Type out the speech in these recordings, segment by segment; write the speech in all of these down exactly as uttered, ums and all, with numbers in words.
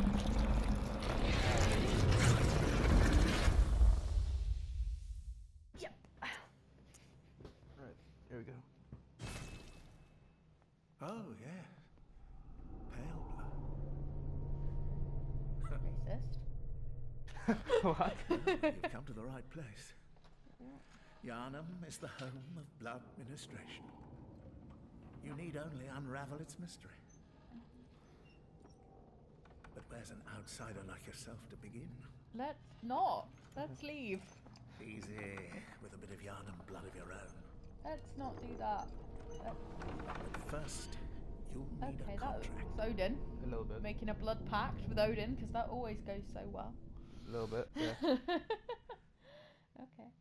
Yep. Right, here we go. Oh, yeah. Pale blood. Racist. What? You've come to the right place. Yarnum is the home of blood ministration. You need only unravel its mystery. But where's an outsider like yourself to begin? Let's not. Let's leave. Easy, with a bit of Yarnum blood of your own. Let's not do that. Let's... But first, you'll need Okay, a that was contract. Odin. A little bit. Making a blood pact with Odin, because that always goes so well. A little bit, yeah. Okay.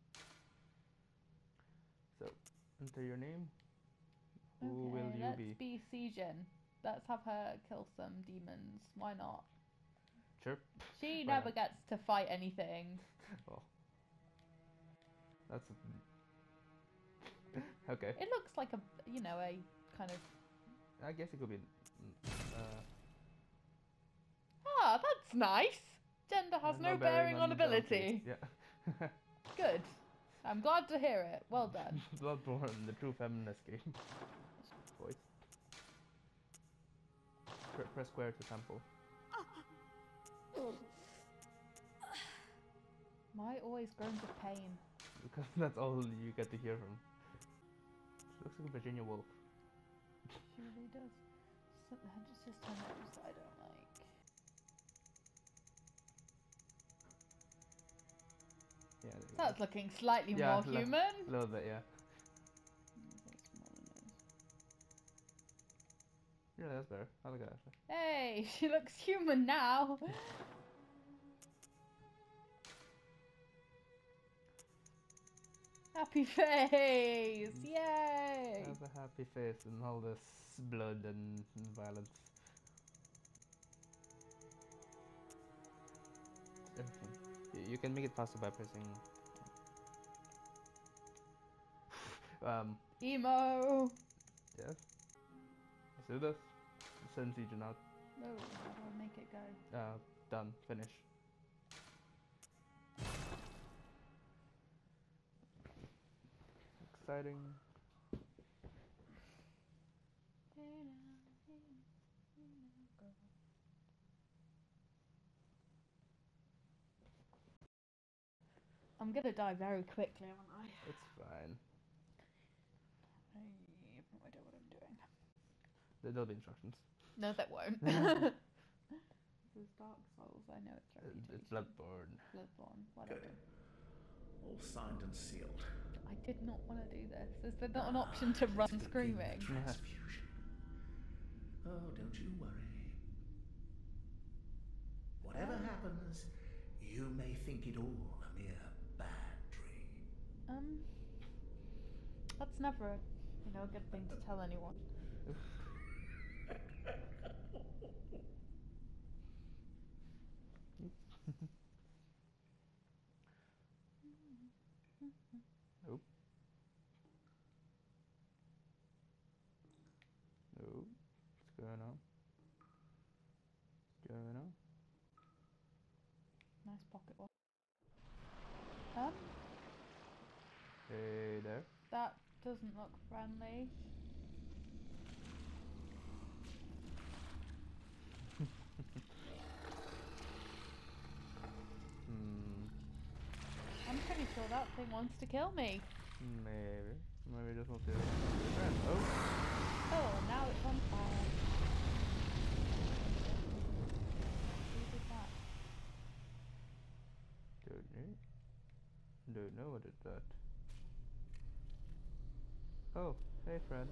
So, enter your name. Who Okay, will you let's be? be Sejin. Let's have her kill some demons. Why not? Sure. She Why never not? gets to fight anything. Oh. That's a... okay. It looks like a, you know, a kind of... I guess it could be... Uh, Ah, that's nice. Gender has no, bearing, on ability. Yeah. Good. I'm glad to hear it. Well done. Bloodborne, the true feminist game. Voice. Pre press square to sample. My always groans of pain. Because that's all you get to hear from. She looks like a Virginia Woolf. She really does. So, just just her nose that I don't like. Yeah, there you That's go. looking slightly Yeah, more li- human. A little bit, yeah. Yeah, that's better. I like that actually. Hey, she looks human now. Happy face! Yay! Have a happy face and all this blood and violence. Everything. You, you can make it faster by pressing. um. Emo! Yes. Let's do this. Send Siege out. No, how do I make it go? Uh, done. Finish. Exciting. Hey now, hey now, hey now, girl. I'm gonna die very quickly, aren't I? It's fine. I have no idea what I'm doing. There- There'll be instructions. No, that won't. This is Dark Souls, I know its Uh, reputation. It's Bloodborne. Bloodborne, whatever. Good. All signed and sealed. I did not want to do this. Is there not an option to run Let's begin screaming? the transfusion. Oh, don't you worry. Whatever happens, you may think it all a mere bad dream. Um, that's never a, you know, a good thing to tell anyone. Nope. Nope. What's going on? What's going on? Nice pocket watch. Um, Hey there. that doesn't look friendly. Hmm. I'm pretty sure that thing wants to kill me. Maybe. Maybe just wants to. Oh. Oh, and now it's on fire. Who did that? Don't know. Don't know what it did. Oh, hey friend.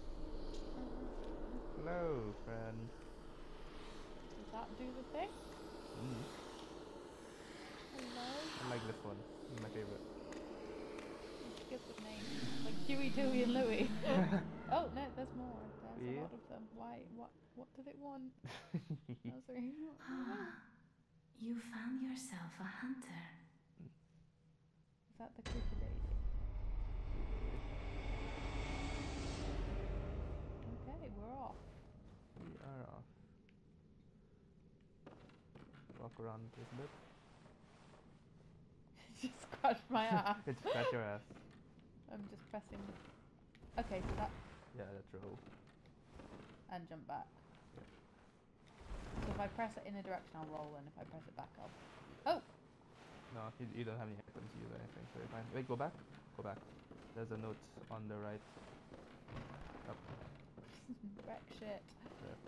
Hello, friend. Does that do the thing? Mm. Hello? I like this one. It's my favorite. It's a good name. Like Huey, Dewey, and Louie. Oh no, there's more. There's Yeah. a lot of them. Why? What? What did it want? I was like, You found yourself a hunter. is that the creepy lady? Okay, we're off. We are off. around this bit. Just scratch my ass. It scratch your ass. I'm just pressing. Okay, so that. Yeah, that's roll. And jump back. Yeah. So if I press it in a direction, I'll roll, and if I press it back, I'll. Oh! No, you, you don't have any weapons to use anything, so you're fine. Wait, go back. Go back. There's a note on the right. Up. Wreck shit. There.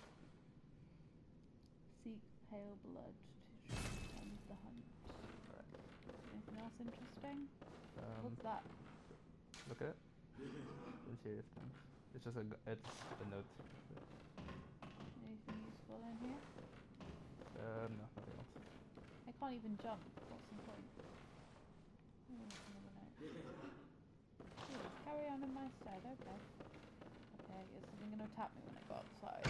Seek pale blood to end the hunt. Alright. Anything else interesting? Um, What's that? Look at it. Some serious things. It's just a, g- it's a note. Anything useful in here? Um, no, nothing else. I can't even jump. What's the point? Oh, there's another note. Ooh, carry on in my stead. Okay. Okay, is something going to attack me when I go outside?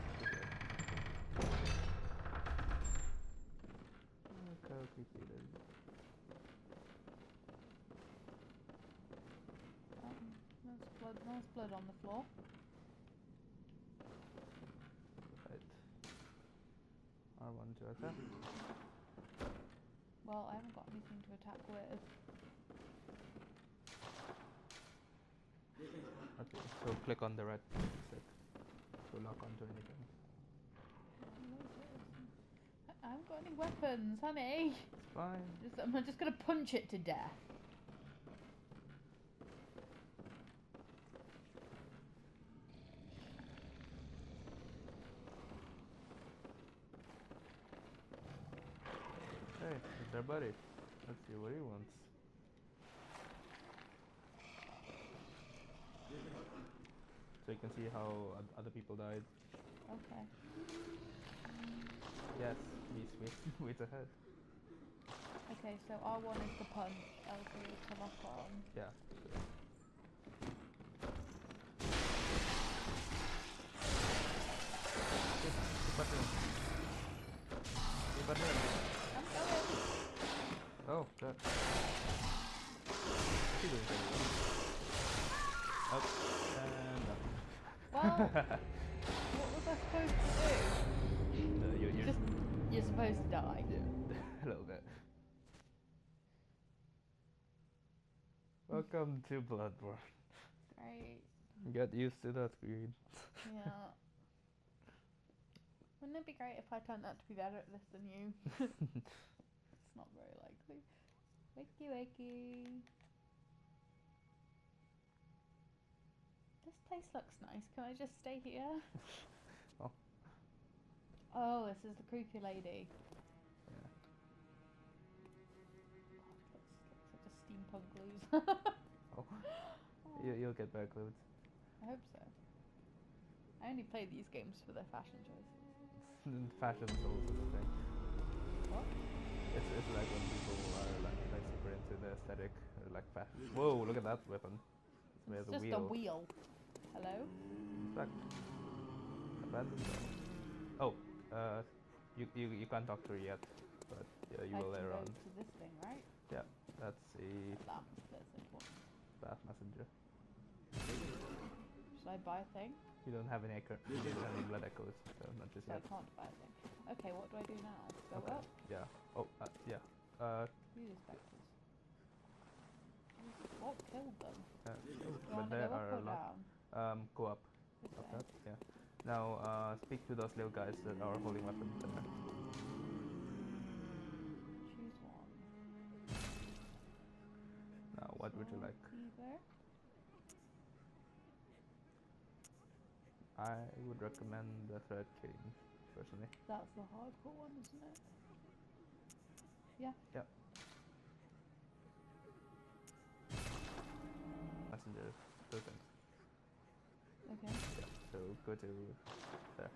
Look how creepy it is. Um, there's blood. There's blood on the floor. Right. R one to attack. Well, I haven't got anything to attack with. Okay, so click on the red stick to lock onto anything. I haven't got any weapons, honey. It's fine. Just, I'm just gonna punch it to death. Hey, it's our buddy. Let's see what he wants. So you can see how oth- other people died. Okay. Yes, he's waits, waits ahead. Okay, so R one is the punch, L two is to lock on. Yeah. Hit, hit button. Hit button. I'm going. Oh, God. What's he doing there? Up and up. Well, what was I supposed to do? No, you're, you're Just, you're supposed to die. Yeah, a little bit. Welcome to Bloodborne. Great. Get used to that screen. Yeah. Wouldn't it be great if I turned out to be better at this than you? It's not very likely. Wakey wakey. This place looks nice. Can I just stay here? Oh. Oh, this is the creepy lady. Yeah. God, looks, looks like a steampunk loser. Oh. You, you'll get better clothes. I hope so. I only play these games for their fashion choices. Fashion's also the thing. What? It's, it's like when people are like, like super into the aesthetic, or like fashion. Whoa, look at that weapon. There's It's a just wheel. a wheel. Hello? Back. Abandoned zone. Oh, uh, you, you you can't talk to her yet, but yeah, you I will can later go on. to this thing, right? Yeah, that's a That, that's important. staff messenger. Should I buy a thing? You don't have any echo, you don't have any blood echoes, so not just So I yet. can't buy a thing. Okay, what do I do now? Go Okay. up? Yeah. Oh, uh, yeah. Uh, Use specters. What killed them? uh Do I but want to there go up are or a lot. down? Um, go up. This Up way. that. Yeah. Now, uh, speak to those little guys that are holding weapons there. Choose one. Now, what would you Sword, like? Either. I would recommend the thread king, personally. That's the hardcore one, isn't it? Yeah. Yeah. Messenger, those things. Okay. Yeah. So go to there.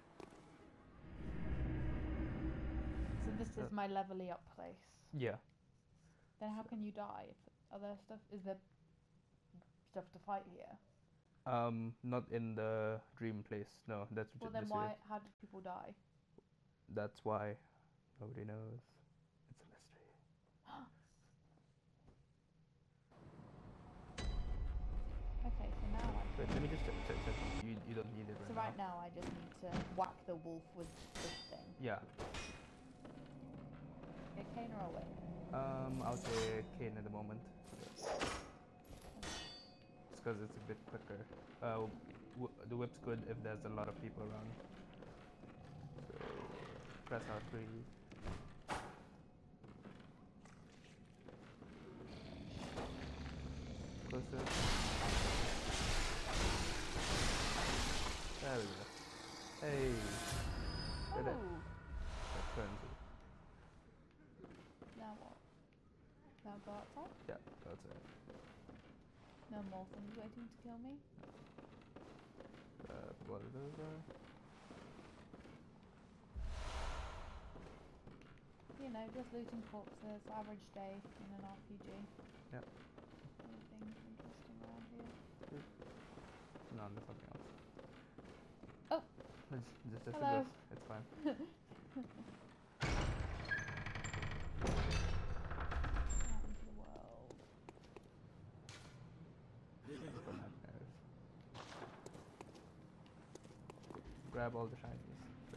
So this Uh, is my levelly up place. Yeah. Then how can you die? If are there stuff? Is there stuff to fight here? Um, not in the dream place. No, that's Well, ju- then just why? it. How did people die? That's why nobody knows. It's a mystery. Okay, so now I. Wait, let me just check. check, check. You you don't need it right So now. right now I just need to whack the wolf with this thing. Yeah. Get cane or a whip? Um, I'll say cane at the moment. Just because it's a bit quicker. Uh, w the whip's good if there's a lot of people around. So press R three. Closer. There we go. Hey. Did it. Oh! That's twenty. Now what? Now go outside? Yeah, that's it. No more things waiting to kill me? Uh, what is over? You know, just looting corpses, average day in an R P G. Yep. Anything interesting around here? No, there's something else. Oh! It's just, just a Hello. ghost. It's fine. Out into the world. For nightmares. Grab all the shinies. So,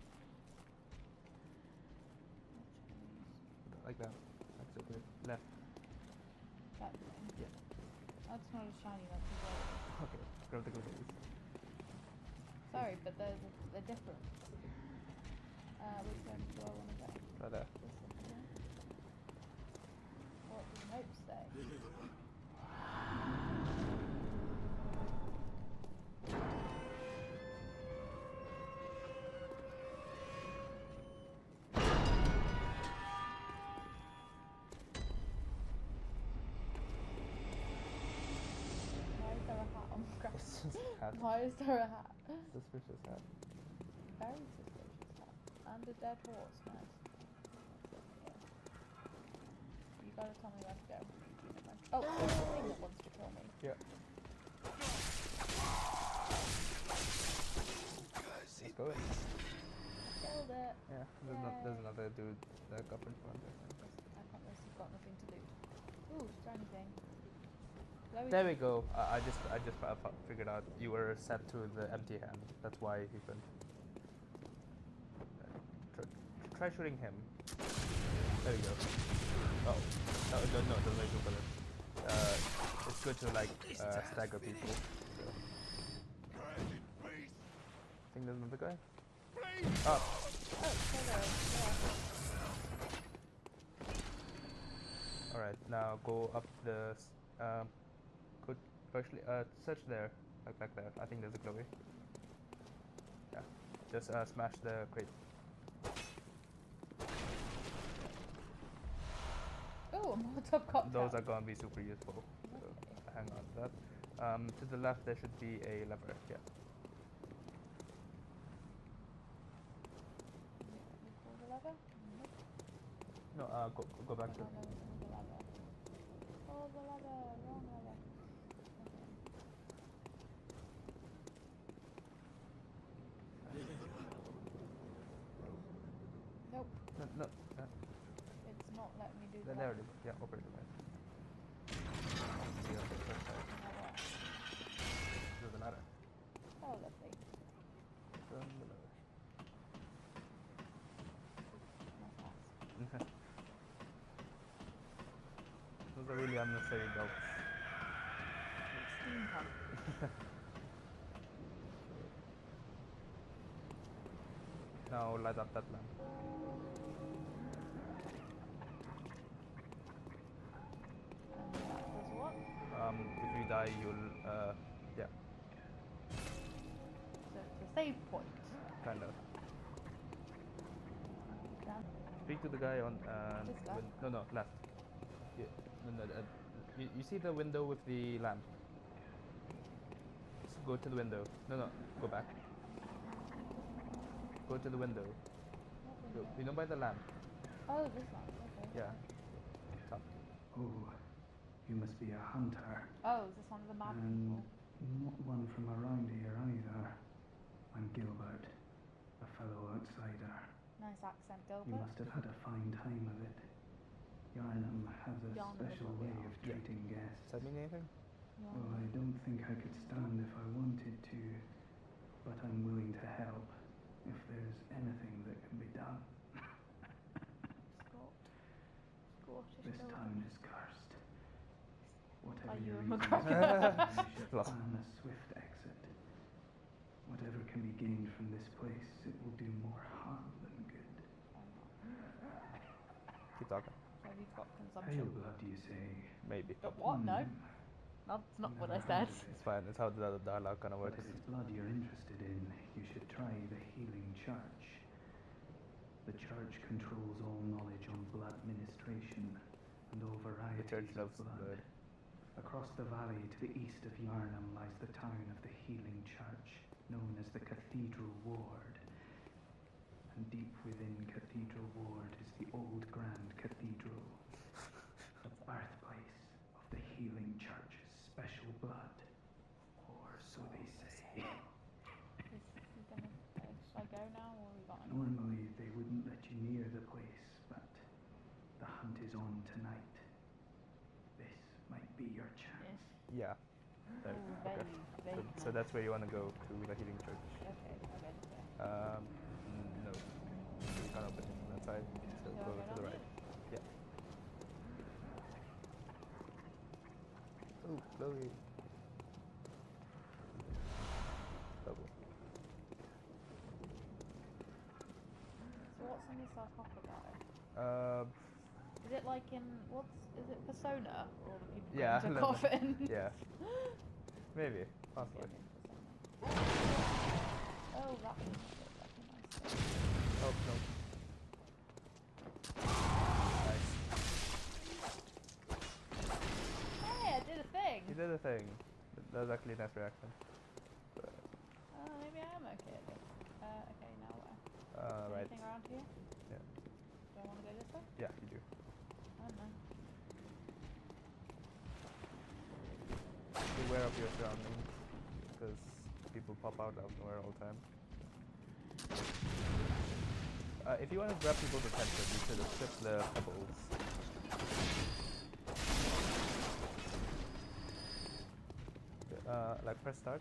like that. That's it. Right. Left. That thing. Yeah. That's not as shiny, that's a glowy. Okay. Grab the glitches. Sorry, but there's a, they're different. Uh, which one do I want to go? Right there. This one here. What does the note say? Why is there a hat on the ground? It's just a hat. Why is there a hat? Suspicious hat. Very suspicious hat. And a dead horse, nice. Yeah. You gotta tell me where to go. Never mind. Oh, there's a thing that wants to kill me. Yeah. Let's go. Killed it. Yeah. There's, no, there's Yay. another dude that up in front. I think. I can't guess you've got nothing to loot. Ooh, is there anything? Glowy There we thing. go. I, I just I just uh, f- figured out you were set to the empty hand. That's why he couldn't. Uh, try, try shooting him. There we go. Oh, no, no, no, doesn't make good bullets. Uh, it's good to like uh, stagger people. So. I think there's another guy. Oh, Oh, hello. Yeah. all right. Now go up the. s- Um, go firstly. Uh, search there, like back there. I think there's a glowy. Yeah. Just uh, smash the crate. Oh, a Molotov cocktail. Those are gonna be super useful. So Okay. hang on to that. Um, to the left there should be a lever. Yeah. Let me pull the lever? Nope. No. Uh, go go back Oh, to. no, there was another lever. Pull the lever, wrong lever. Okay. Nope, No, no. Uh, it's not letting me do there, that. there it is. Yeah, open it. Right. Yeah, okay, that's right. Now what? There's a ladder. Oh, lovely. Turn the lever. My fast. Those are really unnecessary belts. Steampunk. Now light up that lamp. And that does what? Um, if you die, you'll uh, yeah, So it's a save point. kind of. Down. Speak to the guy on uh, This guy? win- no, no, left. Yeah, no, no, uh, you, you see the window with the lamp? Just go to the window. No, no, go back. Go to the window. What Go, window? you know by the lamp? Oh, this one. Okay. Yeah. Top. Oh, you must be a hunter, Oh, is this one of the mad and people? not one from around here either. I'm Gilbert, a fellow outsider. Nice accent, You Gilbert. must have had a fine time of it. Yarnum has a Yarnum is special what we way are. of Yeah. treating guests. Does that mean anything? Well, I don't think I could stand if I wanted to, but I'm willing to help if there's anything that can be done. Scott. Are you a your reasons, McGregor? you should Lost. plan a swift exit. Whatever can be gained from this place, it will do more harm than good. Keep talking. So have you got Pale consumption? blood, you say? Maybe. Uh, what? No. Hmm. That's not what I Never said. heard of It's it. fine. It's how the dialogue kind of But works. if it's blood you're interested in, you should try the Healing Church. The church controls all knowledge on blood ministration and all The varieties church of loves blood. blood. Across the valley to the east of Yarnham lies the town of the Healing Church, known as the Cathedral Ward. And deep within Cathedral Ward is the old Grand Cathedral, the birthplace of the Healing Church's special blood, or so they say. Is he gonna, uh, should I go now, or we got any? Normally they wouldn't let you near the place, but the hunt is on tonight. This might be your chance. Yes. Yeah. There, Ooh, okay. very, very So, so that's where you want to go, to the healing church. Okay, okay, okay. Um, no. You can't open it from that side. So So go I'll to go the down right. Yeah. Oh, Chloe. Double. So what's in the sarcophagi? Uh, Is it like in, what's, is it Persona? Or all the people go Yeah, into a no, no. coffin? yeah. Maybe. Possibly. Oh, that was nice. Oh, no. Nice. Hey, I did a thing! You did a thing. That was actually a nice reaction. But, Oh, maybe I am okay at this. Uh, okay, now where? uh, right. Anything around here? Yeah. Do I want to go this way? Yeah, you do. I don't know. Be aware of your surroundings, because people pop out out of nowhere all the time. Uh, if you want to grab people's attention, you should equip the pebbles. Uh, like press start,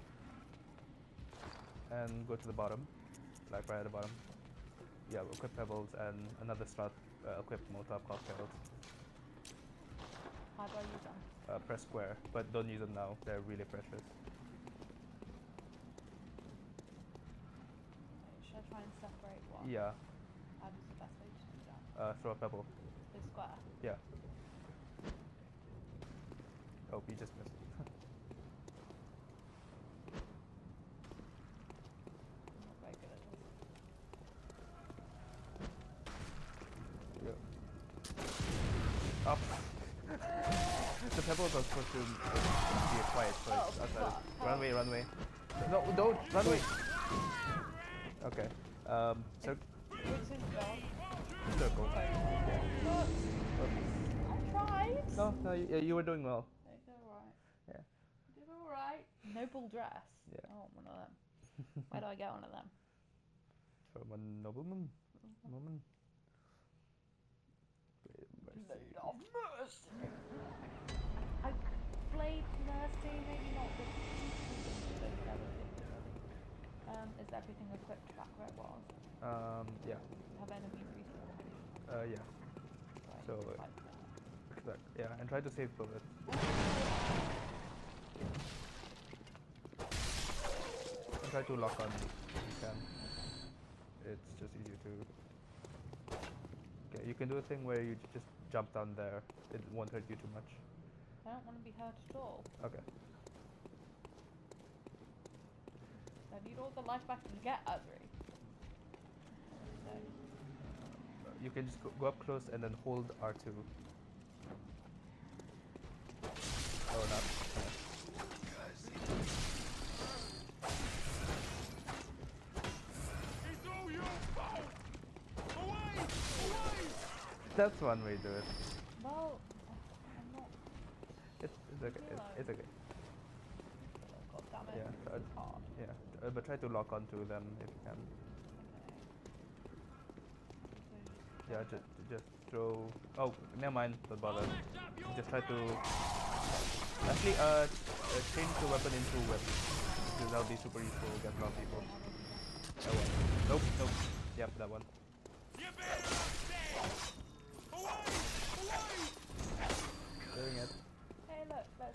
and go to the bottom, like right at the bottom. Yeah, equip pebbles and another slot, uh, equip Molotov cocktails. How do I use them? Uh, press square, but don't use them now, they're really precious. Wait, should I try and separate what? Yeah, How does the best way to do that? uh, throw a pebble. This square? Yeah. Oh, you just missed. I'm not very good at this. Yeah. Up. The pebbles are supposed to uh, be a quiet place Oh, outside. fuck. Run away, run away. No, don't run away. Okay. Um. Cir Which is dog? circle. Yeah. Look! Oops. I tried! No, no, you, you were doing well. They did alright. Yeah. Did alright. Noble dress. Yeah. Oh, one of them. Where do I get one of them? From a nobleman. Woman. Blade of mercy. I blade mercy, maybe not the Um, is everything equipped back where it was? Um. Yeah. Have enemies respawned? Uh. Yeah. Right, So, uh, fight that. That, yeah, and try to save bullets. And try to lock on if you can. It's just easier to. Okay, you can do a thing where you j- just jump down there. It won't hurt you too much. I don't want to be hurt at all. Okay. I need all the life back to get Adri. So, You can just go, go up close and then hold R two. Oh, not. That's one way to do it. well, I'm not. It's, it's okay. It's, it's okay. God damn it. Yeah, This uh, is hard. Yeah, uh, but try to lock onto them if you can. Okay. Yeah, just just throw. Oh, never mind. Don't bother. Just try to. Actually, uh, uh change the weapon into a whip. Because that'll be super useful against a lot of people. That one. Nope, nope. Yep, that one. Doing it. Hey, look, look,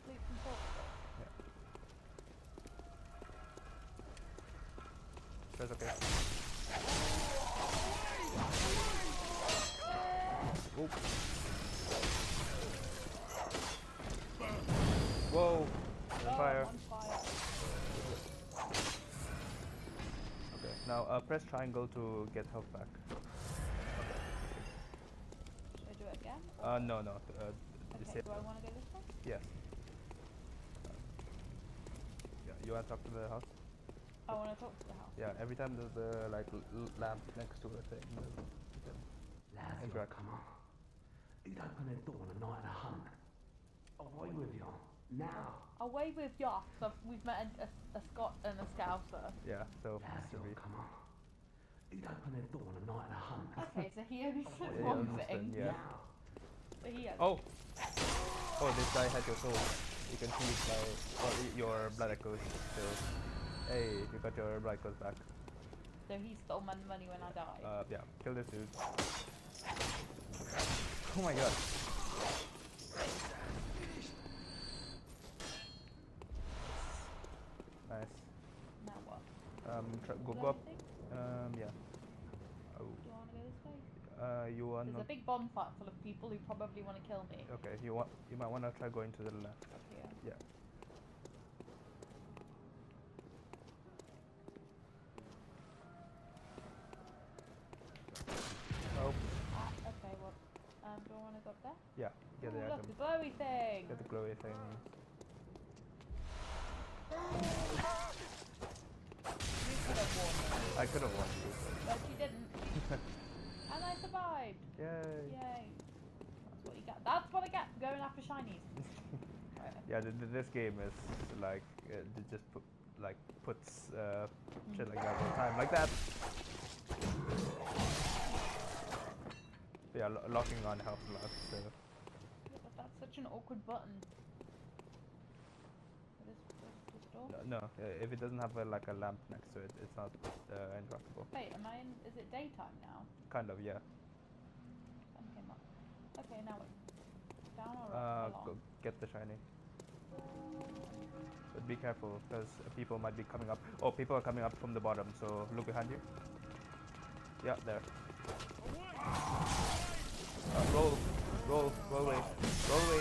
That's okay. Oop. Whoa! Oh, Fire. I'm on fire. Okay, now uh, press triangle to get health back. Should I do it again? Uh, no, no. Uh, just Okay, hit. do I want to go this way? Yes. Yeah, you want to talk to the house? I want to talk to the house. Yeah, every time there's a like l- l- lamp next to a thing, then you can Lads, interact. come on. You'd open their door on a night of a hunt. Away with you. Now. Away with ya. So we've met a, a, a Scot and a Scouser. Yeah, so Lads, should be. come on. You'd open their door on a night of a hunt. Okay, so he only said Yeah, one understand, thing. yeah. Now. So he has. Oh! Oh, this guy had your soul. You can see it like, or y- your blood echoes. So, hey, you got your blood echoes back. So he stole my money when I died. Uh, yeah, kill this dude. Oh my god. Nice. Now what? Um, try, go, Do go up. anything? Um, yeah. Oh, Do I want to go this way? uh, you want There's a big bonfire full of people who probably want to kill me. Okay, you want, you might want to try going to the left. Up here. Yeah. Oh, Ah, okay, well, um, do I want to go up there? yeah. Get the Ooh, look, item. the glowy thing! Get the glowy thing. You could have warned me, I could have won too. but you didn't. And I survived! Yay. Yay. That's what you get. That's what I get for going after shinies. Right, Yeah, th th this game is like uh, it just put like puts uh, shit like that all the time, like that. Yeah, lo locking on helps a lot. So yeah, but that's such an awkward button. This, this, this door? no, no uh, if it doesn't have a, like a lamp next to it, it's not uh, interactable. Wait, am I in? Is it daytime now? Kind of, yeah. Sun came up. Okay, now what? Down or Uh, up? go Along? get the shiny. But be careful, because people might be coming up. Oh, people are coming up from the bottom, so look behind you. Yeah, there. Uh, roll, roll, roll away, roll away.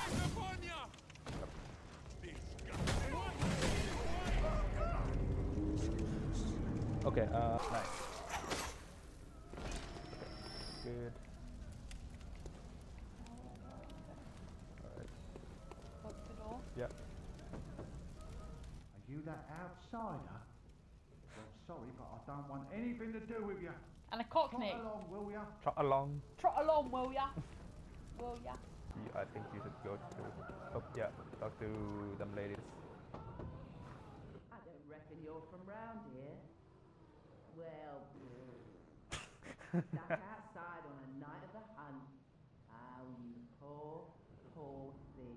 Okay, uh, nice. Okay, good. Alright, Close the door. yeah. Are you that outsider? Well, sorry, but I don't want anything to do with you. And a Trot cockney. along, will ya? Trot along. Trot along, will ya? Will ya? You, I think you should go to. Oh, yeah, talk to them ladies. I don't reckon you're from round here. Well, stuck outside on a night of the hunt. Oh, you poor, poor thing.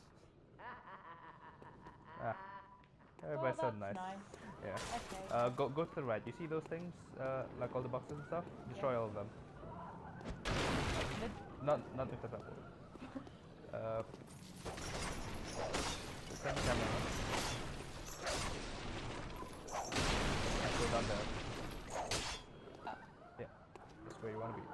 Ah, Oh, everybody's so that's nice. nice. Yeah. Okay. Uh, go go to the right. You see those things? Uh, like all the boxes and stuff. Destroy all of them. The- Not not with the purple. Uh, turn the camera on. And go down there. Oh. Yeah, that's where you want to be.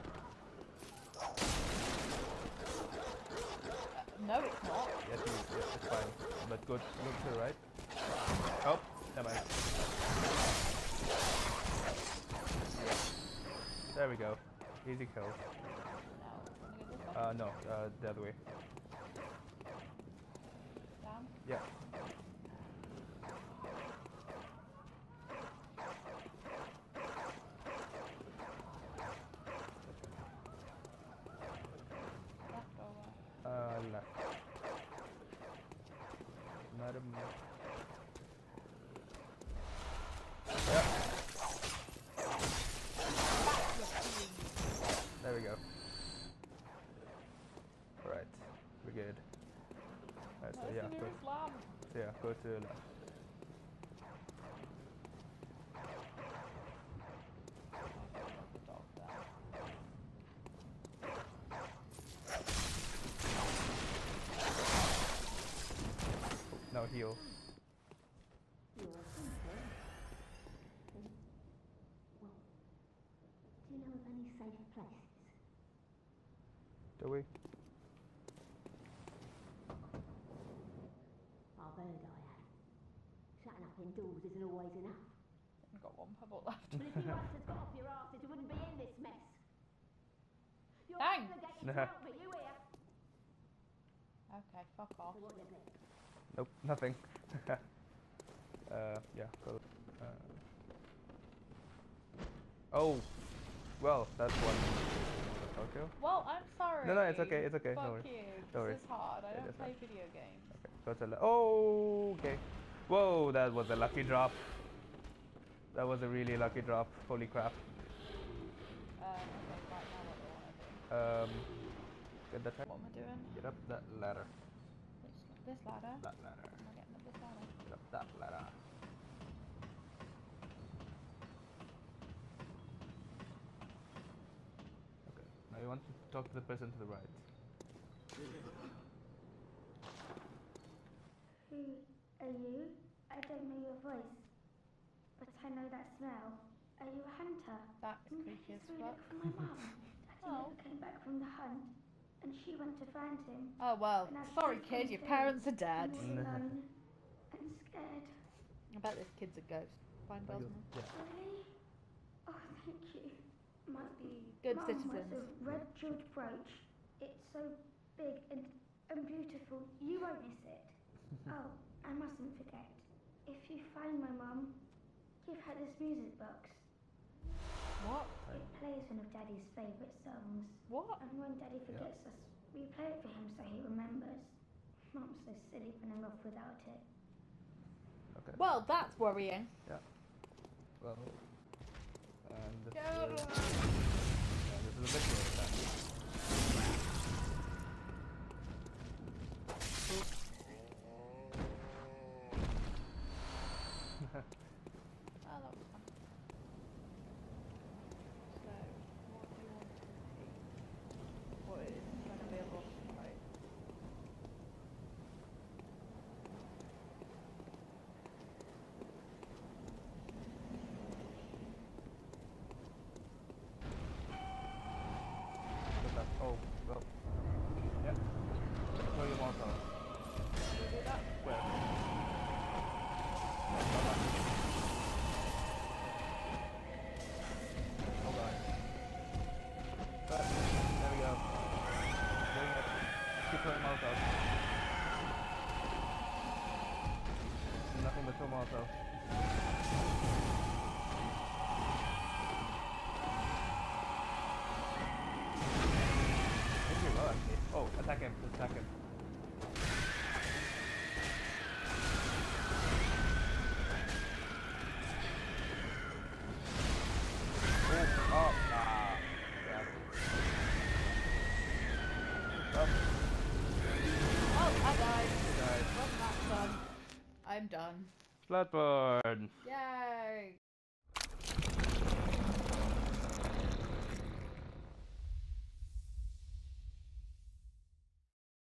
No, it's not. Yes, you, yeah, it's fine. But go look to the right. Oh, never mind. There we go. Easy kill. No. Wanna go this way? Uh, no, uh, the other way. Down? Yeah. Left or right? Uh, left. Madam. Yeah. There we go. Alright, we're good. Alright, so Where's yeah, the go, nearest lamp? so yeah, go to the left. The dog there. Now heal. You're a hunter. any safe places? Do we? I've heard I have. Shutting up indoors isn't always enough. I've got one pebble left. But if you once had got off your asses, you wouldn't be in this mess. You're Thanks. obligated to help me, you hear? Okay, fuck off. So what you think? Nope, nothing. uh, yeah, go. Uh. Oh, well, that's one. Okay. Well, I'm sorry. No, no, it's okay, it's okay. Fuck no worries. you. No This worries. is hard. I Yeah, don't that's play fine. video games. Okay, so it's a le- oh, okay. Whoa, that was a lucky drop. That was a really lucky drop. Holy crap. Um, okay, right now what do I want to do? Um, get that. What am I doing? Get up that ladder. This, this ladder? That ladder. Am I getting up this ladder? Get up that ladder. Okay. Now you want to talk to the person to the right. Who are you? I don't know your voice, but I know that smell. Are you a hunter? That's Mm, creepy as Please fuck. look for my mum. Daddy Oh. never came back from the hunt, and she went to find him. Oh well, And I sorry just kid, couldn't your do. parents are dead. I'm all alone and scared. I bet this kid's a ghost. Find Thank you. Gosman. Yeah. Really? Oh, thank you. My Good mum citizens. was a red jeweled brooch. It's so big and, and beautiful. You won't miss it. Oh, I mustn't forget. If you find my mum, give her this music box. What? It plays one of Daddy's favourite songs. What? And when Daddy forgets us, we play it for him so he remembers. Mum's so silly running off without it. Okay. Well, that's worrying. Yeah. Well. And this Go. is. And this is a bit worse then. Oh, that was fun. So, what do you want to see? What is going to be a boss fight? Look up. Oh, well. Yep. Throw your mouth out. Can we do that? Where? Hold on. Cut. There we go. Doing it. Keep throwing mouth out. Nothing but throw mouth out. Maybe well actually. Oh, attack him. Attack him. Oh, oh, ah, yeah. Oh, Oh, I died. guys. Wasn't that fun? I'm done. Bloodborne. Yay!